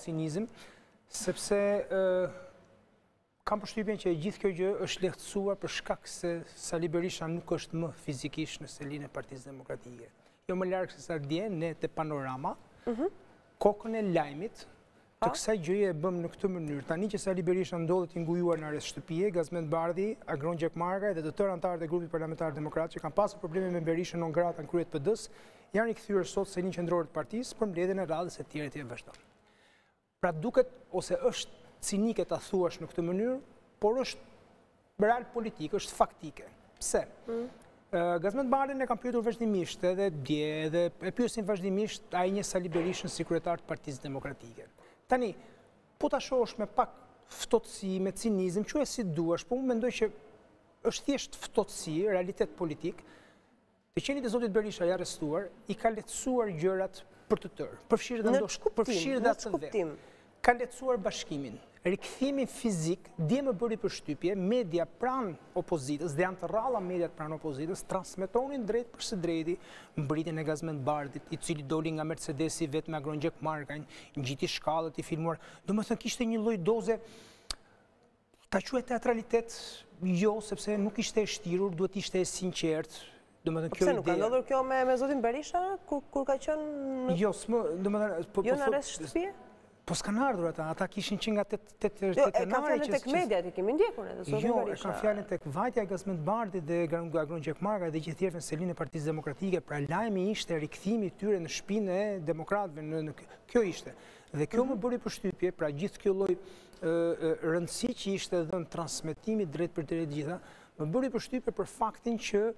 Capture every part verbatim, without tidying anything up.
cinizëm, sepse kam përshtypjen që gjithë kjo gjë është lehtësuar për shkak se Sali Berisha nuk është më fizikisht në selinë e Partisë Demokratike. Jo më larg se sa dje ne te Panorama, kokën e lajmit të kësaj gjëje e bëm në këtë mënyrë. Tani që Sali Berisha ndodhet i ngujuar në arrest shtëpie, Gazmend Bardhi, Agron Gjekmarga dhe të tërë anëtarët e grupit parlamentar demokrat që kanë pasur probleme me Berishën non grata në krye të P D-s, janë rikthyer sot selinë qendrore të partisë për mbledhjen e radhës e tjera të vazhdon. Pra duket ose është cinike ta thuash në këtë mënyrë, por është real politike, është faktike. Pse? Gazmend Bardhin e kam pyetur vazhdimisht edhe dje edhe e pyesin vazhdimisht ai një Sali Berishën si kryetar të Partisë Demokratike. Tani, po ta shohësh me pak ftohtësi, me cinizëm, quaj si duash, po unë mendoj që është thjesht ftohtësi, realitet politik, të qenit e zotit Berisha i arrestuar, i ka lehtësuar gjërat për të tërë. Përfshirë dhe ndoshta, përfshirë dhe atë vetë. Ka lehtësuar bashkimin, rikthimin fizik, dje më bëri përshtypje, media pranë opozitës, dhe janë të rralla mediat pranë opozitës, transmetonin drejt për së drejti mbritjen e Gazmend Bardhit, i cili doli nga Mercedesi vetë me Agron Gjekmargën, ngjiti shkallët, i filmuar. Domethënë kishte një lloj doze, ta quaj teatralitet, jo, sepse nuk ishte e shtirur, duhet ishte e sinqert. Pse nuk ka ndodhur kjo me zotin Berisha, kur ka qenë... Jo, s'më, domethënë... Jo në arrest shtëpie? Po s'kanë ardhur ata, ata kishin që nga të të të Jo, e kam fjallën tek mediat, i kemi ndjekur edhe zotin Jo, Berisha. e kam fjallën tek vajtja e Gazmend Bardhit dhe Agron Gjekmarga dhe gjithë tjerë në selinë e Partisë Demokratike, pra lajmi ishte rikthimi i tyre në shtëpinë e demokratëve, në kjo ishte. Dhe kjo më bëri përshtypje, pra gjithë kjo lloj rëndësi që ishte dhënë transmetimi drejt për drejt gjitha, më bëri përshtypje për faktin që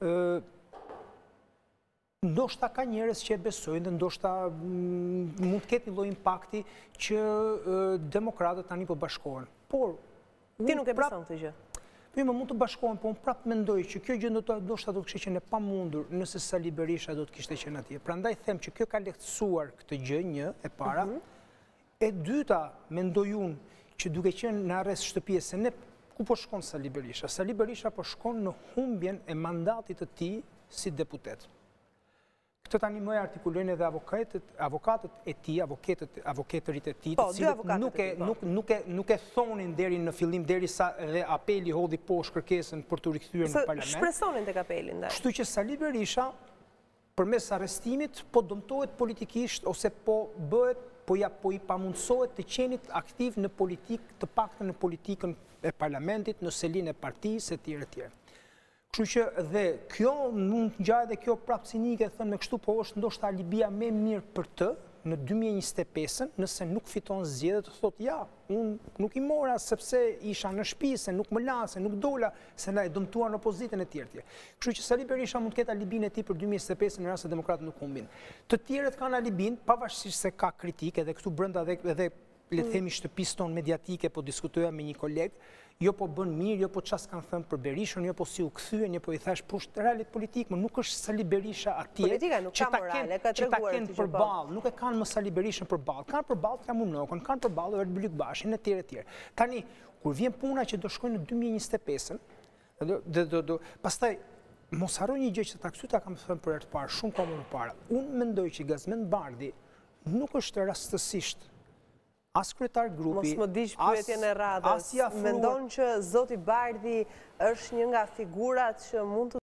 ndoshta ka njerëz që e besojnë dhe ndoshta mund të ketë një lloj impakti që demokratët tani po bashkohen. Por ti nuk e beson këtë gjë. Po më mund të bashkohen, po unë prapë mendoj që kjo gjë ndoshta do të kishte qenë e pamundur nëse Sali Berisha do të kishte qenë atje. Prandaj them që kjo ka lehtësuar këtë gjë, një e para. E dyta, mendoj unë që duke qenë në arrest shtëpie, se ne ku po shkon Sali Berisha? Sali Berisha po shkon në humbjen e mandatit të tij si deputet. Këtë tani më e artikulojnë edhe avokatët e tij, avokatërit e tij, të cilët nuk e thonin deri në fillim, derisa dhe apeli hodhi poshtë kërkesën për të rikthyer në parlament. Shpresonin tek apeli ndaj. Kështu që Sali Berisha përmes arrestimit po dëmtohet politikisht ose po bëhet po ja po i pamundsohet të qenit aktiv në politikë, të paktën në politikën e parlamentit, në selinë e partisë e tjerë e tjerë. Kështu që dhe kjo mund të ngjajë dhe kjo prapë cinike thënë me kështu, po është ndoshta alibia më e mirë për të në dy mijë e njëzet e pesën, nëse nuk fiton zgjedhjet, të thotë ja, unë nuk i mora sepse isha në shtëpi, se nuk më la, se nuk dola, se na e dëmtuan opozitën e tjerë tjerë. Kështu që Sali Berisha mund të ketë alibin e tij për dy mijë e njëzet e pesën në rast se demokratët nuk humbin. Të tjerët kanë alibin, pavarësisht se ka kritikë, edhe këtu brenda edhe le të themi shtëpisë tonë mediatike, po diskutoja me një koleg, jo po bën mirë, jo po çfarë kanë thënë për Berishën, jo po si u kthyen, jo po i thash poshtë realit politik, më nuk është Sali Berisha atje. Politika nuk ka morale, ka treguar që ta përballë, nuk e kanë më Sali Berishën përballë, kanë përballë Kamunokën, kanë përballë Ert Bylykbashin e tjerë e tjerë. Tani, kur vjen puna që do shkojnë në dy mijë e njëzet e pesën, dhe pastaj mos harro një gjë që ta këtu ta kam thënë për herë të parë, shumë kohë më parë. Unë mendoj që Gazmend Bardhi nuk është rastësisht as kryetar grupi, mos më diq pyetjen e radhës. Mendon që zoti Bardhi është një nga figurat që mund të